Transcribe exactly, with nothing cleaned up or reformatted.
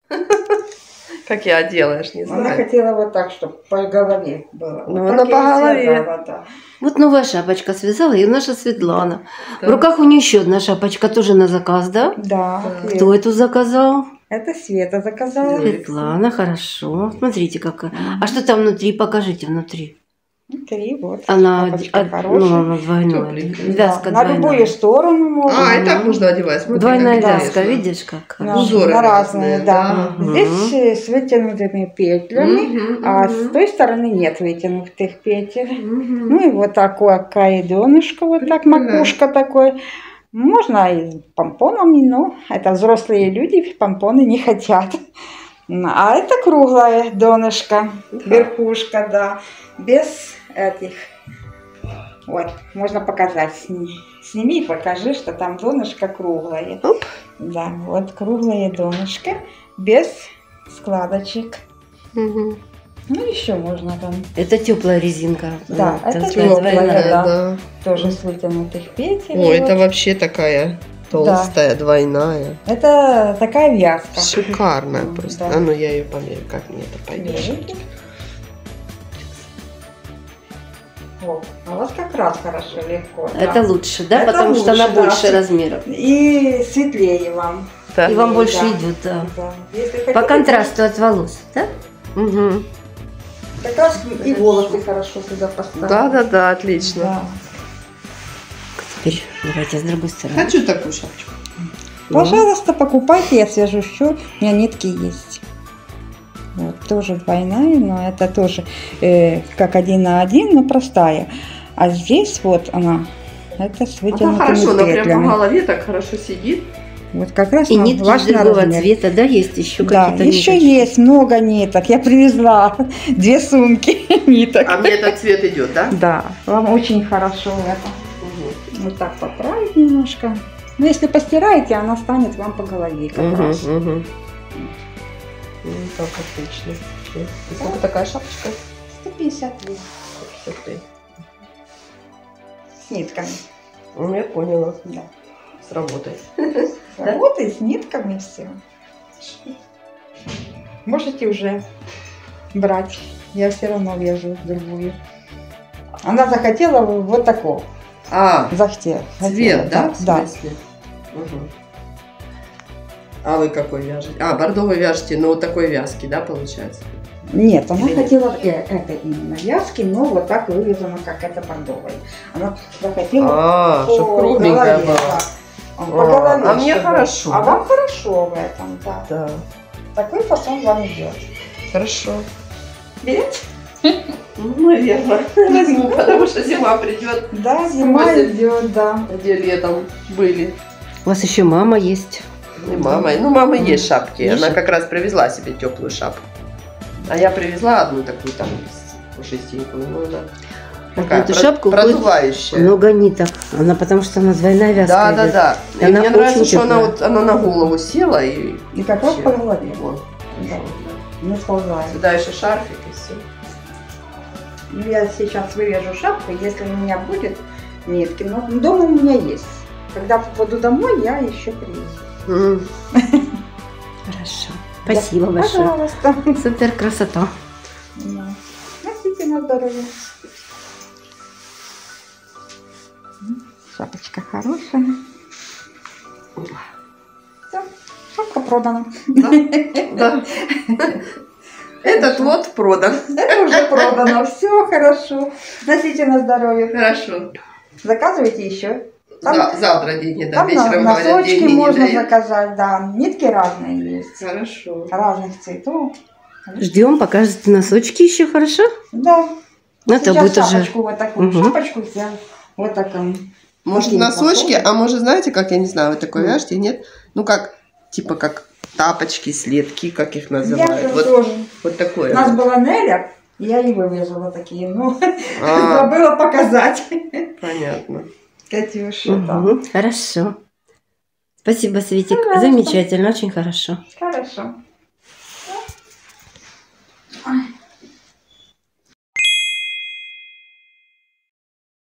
Как я делаешь, не знаю. Она хотела вот так, чтобы по голове было. Ну, вот она по голове. Связала, да. Вот новая шапочка связала, и наша Светлана. Да. В руках у нее еще одна шапочка, тоже на заказ, да? Да. Да. Кто эту заказал? Это Света заказала. Светлана, хорошо. Смотрите, какая. А что там внутри? Покажите внутри. Три, вот. Она, Шапочка од- хорошая. ну, она двойная. Тепленькая. Вязка Да, на двойная. любую сторону можно. А, и так можно одевать. Смотри, Двойная как вязка, интересно. видишь, как? На, Узоры на разные, разные, да. да. Здесь э, с вытянутыми петлями, Мгм, а мгм. с той стороны нет вытянутых петель. Мгм. Ну и вот такое донышко, вот так, Прикольно. макушка такой. Можно и с помпонами, но это взрослые люди, помпоны не хотят. А это круглое донышко, верхушка, да, без этих. Вот, можно показать. Сни- Сними и покажи, что там донышко круглое. Оп. Да, вот круглое донышко, без складочек. Мгм. Ну, еще можно там Это теплая резинка. Да, Вот, это такая тёплая, двойная. да. Да. тоже с вытянутых петель. О, это вот. вообще такая толстая, двойная. Это такая вязка. Шикарная Да. просто. А ну я ее померю, как мне это пойдет. Видите? О, а у вас как раз хорошо, легко. да. Это лучше, да? Это Потому что она лучше, да. больше размеров. И светлее вам. Да. И вам Да. больше идет, да. Да. Если По хотите, контрасту от волос, да? Угу. Как раз и волосы хорошо сюда поставить. Да, да, да, отлично. Да. Теперь давайте с другой стороны. Хочу такую шапочку. Пожалуйста, покупайте, я свяжу еще. У меня нитки есть. Вот, тоже двойная, но это тоже э, как один на один, но простая. А здесь вот она, это с Она вытянутыми хорошо, она прям по петлями. голове так хорошо сидит. Вот как раз И на нитки ваш другого размер. цвета, да, есть еще Да, какие-то еще ниточки? есть много ниток. Я привезла две сумки ниток. А мне этот цвет идет, да? Да, вам очень хорошо это. Угу. Вот так поправить немножко. Но если постираете, она станет вам по голове как Угу, раз. угу. Ну, так, отлично. И сколько такая шапочка? сто пятьдесят лет. сто пятьдесят три. С нитками. Ну, я поняла. Да. Сработает. Работает с нитками все. Можете уже брать. Я все равно вяжу другую. Она захотела вот такого. А, Захотела. цвет, да? В Да. смысле? Угу. А вы какой вяжете? А, бордовый вяжете, но вот такой вязки, да, получается? Нет, она Или нет? хотела э, это именно вязки, но вот так вывязано, как это бордовое. Она захотела А, по чтобы кругленькая голове, была. да. А, по А, голове, а мне чтобы- хорошо. А вам хорошо в этом, да. Да, Такой фасон вам идет. хорошо. Берете? Ну, наверное, возьму, потому что зима придет, Да, зима Осень. идет, да. где летом были. У вас еще мама есть. И мама, ну, мама есть шапки. Есть Она шапки? как раз привезла себе теплую шапку. А я привезла одну такую там пушистенькую, ну, она такая эту про- шапку продувающая. Много ниток. Она потому что она двойная вязка. Да, да, идет. да. И Она мне очень нравится, что она теплая. вот она на голову села и, И как раз по голове. Вот. Да. Не сползает. Сюда еще шарфик и все. Ну, я сейчас вывяжу шапку, если у меня будет нитки. Но дома у меня есть. Когда попаду домой, я еще привезу. Хорошо. Спасибо большое. Пожалуйста. Супер красота. Да. Носите на здоровье. Шапочка хорошая. Все, шапка продана. Да, да. Этот лот продан. Это уже продано. Все хорошо. Носите на здоровье. Хорошо. Заказывайте еще. Там, За- завтра день не там дам. на- Вечером говорят, носочки деньги не можно дают. заказать, да. Нитки разные есть. Хорошо. Разных цветов. Ждем, покажете носочки еще, хорошо? Да. Ну, это Сейчас будет уже. шапочку вот такую, Мгм. шапочку взял. Вот такую. Может, Такие носочки, похожие. а может, знаете, как, я не знаю, вы такое Мгм. вяжете, нет? Ну, как, типа, как тапочки, следки, как их Я называют. же Вот, тоже. вот такое. У нас вот. была Неля, я и вывязала такие, но А, забыла показать. понятно. Катюша, да. Мгм. Хорошо. Спасибо, Светик. Пожалуйста. Замечательно, очень хорошо. Хорошо.